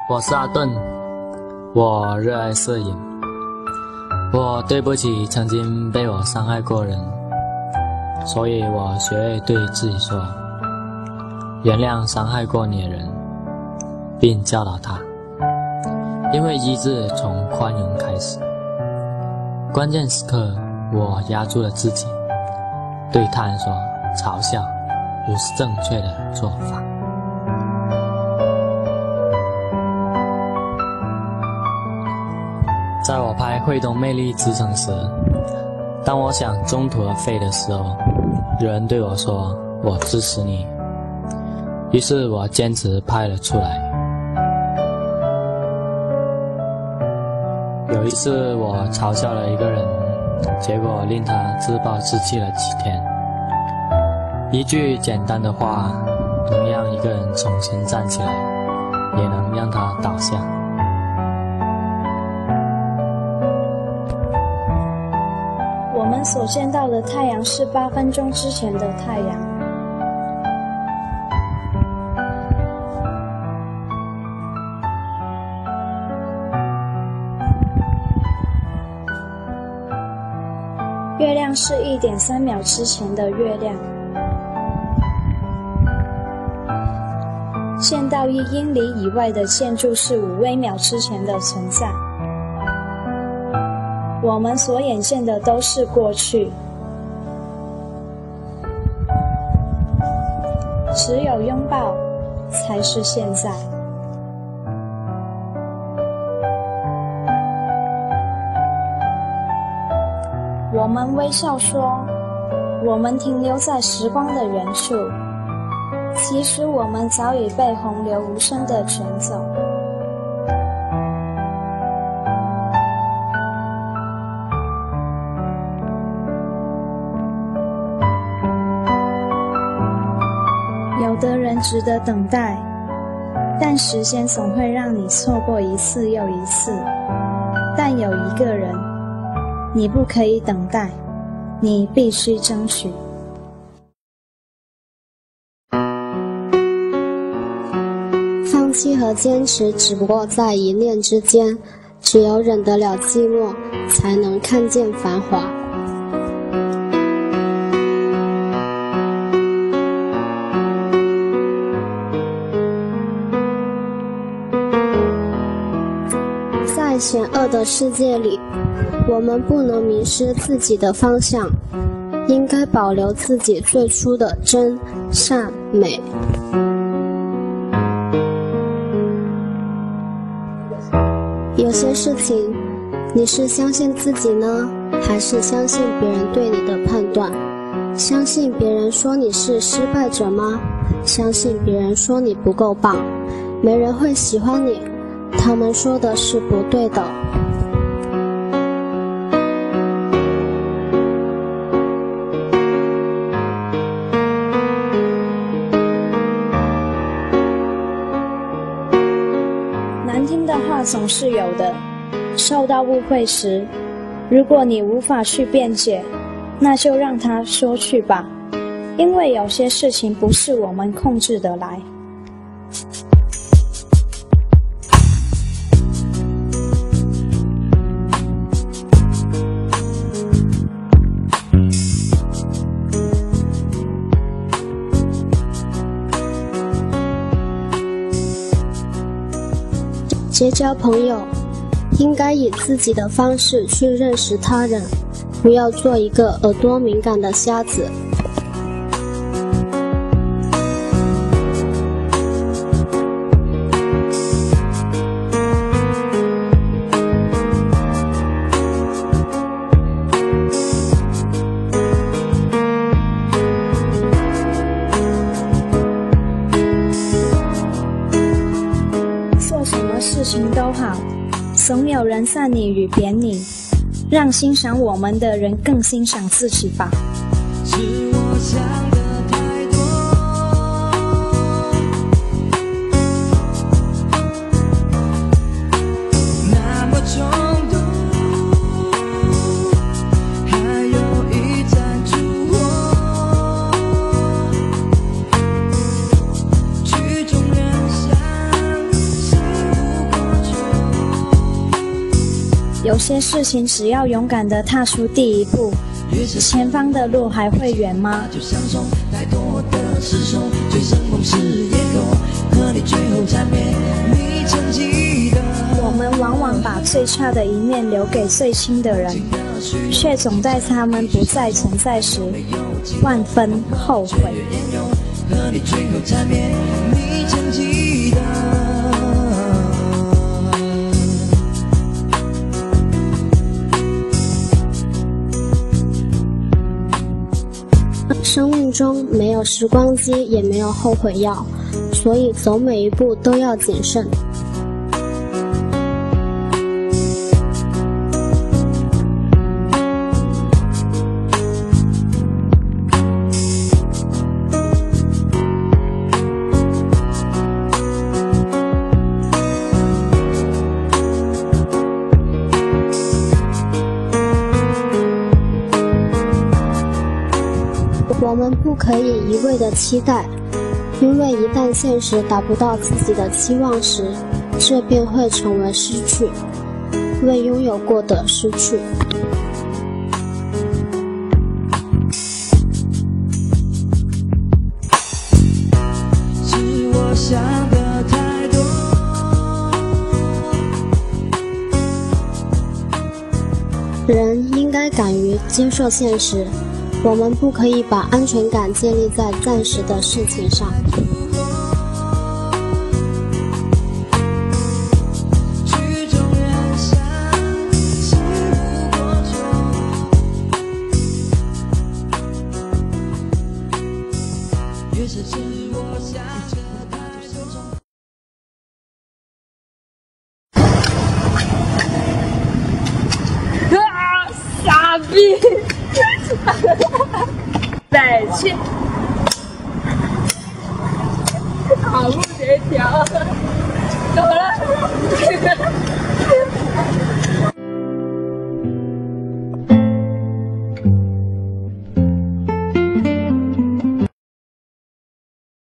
我是阿顿，我热爱摄影。我对不起曾经被我伤害过人，所以我学会对自己说，原谅伤害过你的人，并教导他，因为医治从宽容开始。关键时刻，我压住了自己，对他人说，嘲笑不是正确的做法。在我拍《汇东魅力之城》时，当我想中途而废的时候，有人对我说，我支持你。于是我坚持拍了出来。有一次我嘲笑了一个人，结果令他自暴自弃了几天。一句简单的话能让一个人重新站起来，也能让他倒下。 我们所见到的太阳是8分钟之前的太阳。月亮是1.3秒之前的月亮。见到1英里以外的建筑是5微秒之前的存在。我们所眼见的都是过去，只有拥抱才是现在。我们微笑说，我们停留在时光的远处，其实我们早已被洪流无声地卷走。有的人值得等待，但时间总会让你错过一次又一次。但有一个人，你不可以等待，你必须争取。 放弃和坚持只不过在一念之间，只有忍得了寂寞，才能看见繁华。在险恶的世界里，我们不能迷失自己的方向，应该保留自己最初的真、善、美。有些事情，你是相信自己呢，还是相信别人对你的判断？相信别人说你是失败者吗？相信别人说你不够棒，没人会喜欢你，他们说的是不对的。 难听的话总是有的，受到误会时，如果你无法去辩解，那就让他说去吧，因为有些事情不是我们控制得来。 结交朋友，应该以自己的方式去认识他人，不要做一个耳朵敏感的瞎子。 事情都好，总有人赞你与贬你，让欣赏我们的人更欣赏自己吧。 是我想的太多，那么冲动，还有一盏烛火，曲终人散，是不些事情只要勇敢地踏出第一步，前方的路还会远吗？ 就像从太多的失手，最盛梦是野狗，和你最后缠绵，你曾记得。 我们往往把最差的一面留给最亲的人，却总在他们不再存在时，万分后悔。 和你最后缠绵，你曾记得。 生命中没有时光机，也没有后悔药，所以走每一步都要谨慎。我们不可以一味的期待，因为一旦现实达不到自己的期望时，这便会成为失去，未拥有过的失去。 是我想的太多。 人应该敢于接受现实，我们不可以把安全感建立在暂时的事情上。 曲终人散，是不过错。越是自我想的太多。 傻逼！再去，好不协调，怎么了？